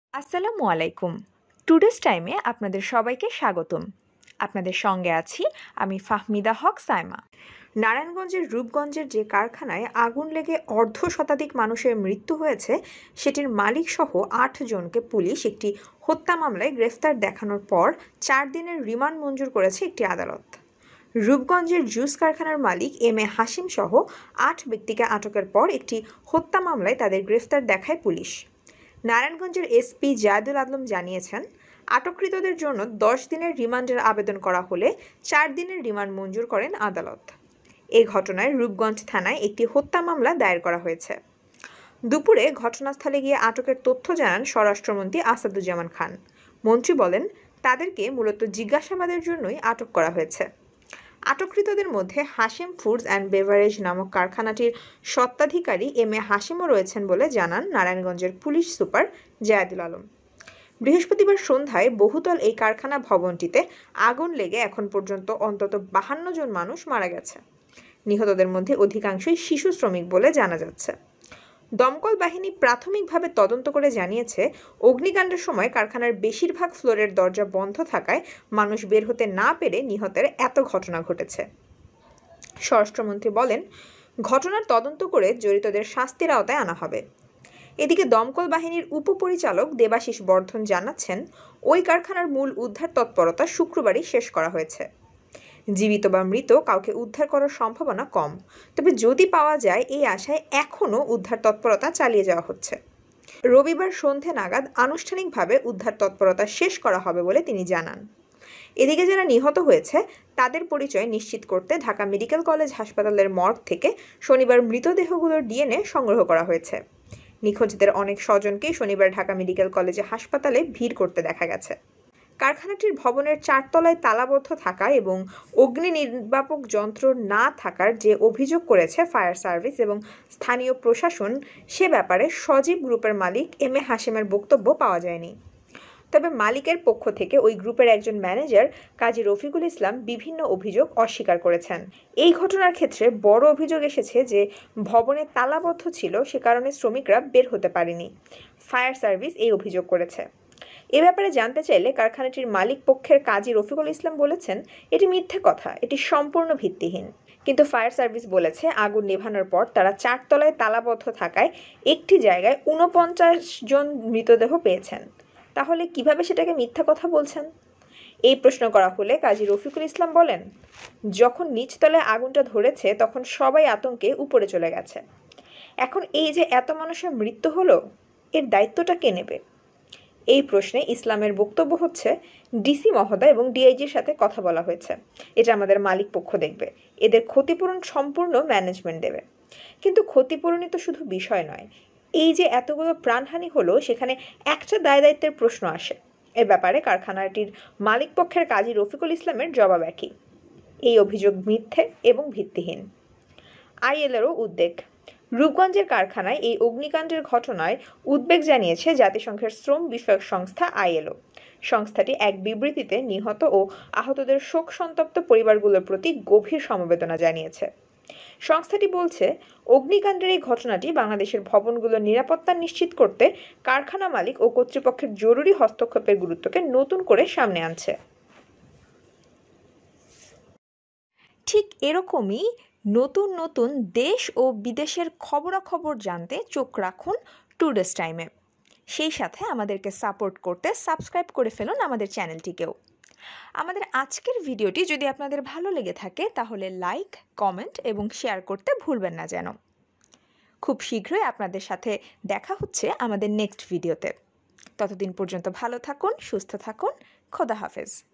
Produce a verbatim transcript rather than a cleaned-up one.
আসসালামু আলাইকুম। টুডেস টাইমে আপনাদের সবাইকে স্বাগতম। আপনাদের সঙ্গে আছি আমি ফাহমিদা হক সাইমা। নারায়ণগঞ্জের রূপগঞ্জের যে কারখানায় আগুন লেগে অর্ধ শতাধিক মানুষের মৃত্যু হয়েছে, সেটির মালিক সহ আট জনকে পুলিশ একটি হত্যা মামলায় গ্রেফতার দেখানোর পর চার দিনের রিমান্ড মঞ্জুর করেছে একটি আদালত। রূপগঞ্জের জুস কারখানার মালিক এম এ হাশিম সহ আট ব্যক্তিকে আটকের পর একটি হত্যা মামলায় তাদের গ্রেফতার দেখায় পুলিশ। নারায়ণগঞ্জের এসপি জায়দুল আলম জানিয়েছেন, আটককৃতদের জন্য দশ দিনের রিমান্ডের আবেদন করা হলে চার দিনের রিমান্ড মঞ্জুর করেন আদালত। এই ঘটনায় রূপগঞ্জ থানায় একটি হত্যা মামলা দায়ের করা হয়েছে। দুপুরে ঘটনাস্থলে গিয়ে আটকের তথ্য জানান স্বরাষ্ট্রমন্ত্রী আসাদুজ্জামান খান। মন্ত্রী বলেন, তাদেরকে মূলত জিজ্ঞাসাবাদের জন্যই আটক করা হয়েছে। আটককৃতদের মধ্যে হাশিম ফুডস অ্যান্ড বেভারেজ নামক কারখানাটির স্বত্বাধিকারী এম এ হাশিমও রয়েছেন বলে জানান নারায়ণগঞ্জের পুলিশ সুপার জায়দুল আলম। বৃহস্পতিবার সন্ধ্যায় বহুতল এই কারখানা ভবনটিতে আগুন লেগে এখন পর্যন্ত অন্তত বাহান্ন জন মানুষ মারা গেছে। নিহতদের মধ্যে অধিকাংশই শিশু শ্রমিক বলে জানা যাচ্ছে। দমকল বাহিনী প্রাথমিকভাবে তদন্ত করে জানিয়েছে, অগ্নিকাণ্ডের সময় কারখানার বেশিরভাগ ফ্লোরের দরজা বন্ধ থাকায় মানুষ বের হতে না পেরে নিহতের এত ঘটনা ঘটেছে। স্বরাষ্ট্রমন্ত্রী বলেন, ঘটনার তদন্ত করে জড়িতদের শাস্তির আওতায় আনা হবে। এদিকে দমকল বাহিনীর উপপরিচালক দেবাশিস বর্ধন জানাচ্ছেন, ওই কারখানার মূল উদ্ধার তৎপরতা শুক্রবারই শেষ করা হয়েছে। জীবিত বা মৃত কাউকে উদ্ধার করার সম্ভাবনা কম, তবে যদি পাওয়া যায় এই আশায় এখনও উদ্ধার তৎপরতা চালিয়ে যাওয়া হচ্ছে। রবিবার সন্ধে নাগাদ আনুষ্ঠানিকভাবে উদ্ধার তৎপরতা শেষ করা হবে বলে তিনি জানান। এদিকে যারা নিহত হয়েছে তাদের পরিচয় নিশ্চিত করতে ঢাকা মেডিকেল কলেজ হাসপাতালের মর্গ থেকে শনিবার মৃতদেহগুলোর ডিএনএ সংগ্রহ করা হয়েছে। নিখোঁজদের অনেক স্বজনকেই শনিবার ঢাকা মেডিকেল কলেজে হাসপাতালে ভিড় করতে দেখা গেছে। কারখানাটির ভবনের চারতলায় তালাবদ্ধ থাকা এবং অগ্নি নির্বাপক যন্ত্র না থাকার যে অভিযোগ করেছে ফায়ার সার্ভিস এবং স্থানীয় প্রশাসন, সে ব্যাপারে সজীব গ্রুপের মালিক এম এ হাশিমের বক্তব্য পাওয়া যায়নি। তবে মালিকের পক্ষ থেকে ওই গ্রুপের একজন ম্যানেজার কাজী রফিকুল ইসলাম বিভিন্ন অভিযোগ অস্বীকার করেছেন। এই ঘটনার ক্ষেত্রে বড় অভিযোগ এসেছে যে ভবনে তালাবদ্ধ ছিল, সে কারণে শ্রমিকরা বের হতে পারেনি। ফায়ার সার্ভিস এই অভিযোগ করেছে। এ ব্যাপারে জানতে চাইলে কারখানাটির মালিক পক্ষের কাজী রফিকুল ইসলাম বলেছেন, এটি মিথ্যে কথা, এটি সম্পূর্ণ ভিত্তিহীন। কিন্তু ফায়ার সার্ভিস বলেছে, আগুন নেভানোর পর তারা চারতলায় তালাবদ্ধ থাকায় একটি জায়গায় ঊনপঞ্চাশ জন মৃতদেহ পেয়েছেন। তাহলে কিভাবে সেটাকে মিথ্যা কথা বলছেন? এই প্রশ্ন করা হলে কাজী রফিকুল ইসলাম বলেন, যখন নিচতলায় আগুনটা ধরেছে তখন সবাই আতঙ্কে উপরে চলে গেছে। এখন এই যে এত মানুষের মৃত্যু হলো, এর দায়িত্বটা কে নেবে? এই প্রশ্নে ইসলামের বক্তব্য হচ্ছে, ডিসি মহোদয় এবং ডিআইজির সাথে কথা বলা হয়েছে, এটা আমাদের মালিক পক্ষ দেখবে, এদের ক্ষতিপূরণ সম্পূর্ণ ম্যানেজমেন্ট দেবে। কিন্তু ক্ষতিপূরণই তো শুধু বিষয় নয়, এই যে এতগুলো প্রাণহানি হলো সেখানে একটা দায় দায়িত্বের প্রশ্ন আসে। এ ব্যাপারে কারখানাটির মালিক পক্ষের কাজী রফিকুল ইসলামের জবাব একই, এই অভিযোগ মিথ্যে এবং ভিত্তিহীন। আইএলওরও উদ্বেগ। রূপগঞ্জের কারখানায় এই অগ্নিকাণ্ডের ঘটনায় উদ্বেগ জানিয়েছে জাতিসংঘের শ্রম বিষয়ক সংস্থা আইএলও। সংস্থাটি এক বিবৃতিতে নিহত ও আহতদের শোক সন্তপ্ত পরিবারগুলোর প্রতি গভীর সমবেদনা জানিয়েছে। সংস্থাটি বলছে, অগ্নিকাণ্ডের এই ঘটনাটি বাংলাদেশের ভবনগুলোর নিরাপত্তা নিশ্চিত করতে কারখানা মালিক ও কর্তৃপক্ষের জরুরি হস্তক্ষেপের গুরুত্বকে নতুন করে সামনে আনছে। ঠিক এরকমই নতুন নতুন দেশ ও বিদেশের খবরাখবর জানতে চোখ রাখুন টুডেস টাইমে। সেই সাথে আমাদেরকে সাপোর্ট করতে সাবস্ক্রাইব করে ফেলুন আমাদের চ্যানেলটিকেও। আমাদের আজকের ভিডিওটি যদি আপনাদের ভালো লেগে থাকে তাহলে লাইক, কমেন্ট এবং শেয়ার করতে ভুলবেন না যেন। খুব শীঘ্রই আপনাদের সাথে দেখা হচ্ছে আমাদের নেক্সট ভিডিওতে। ততদিন পর্যন্ত ভালো থাকুন, সুস্থ থাকুন। খোদা হাফেজ।